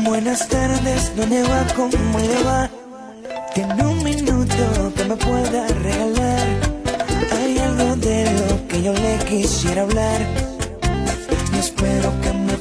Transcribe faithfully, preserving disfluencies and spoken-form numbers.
Buenas tardes, ¿dónde va? ¿Cómo le va? Tiene un minuto que me pueda regalar. Hay algo de lo que yo le quisiera hablar. Y espero que me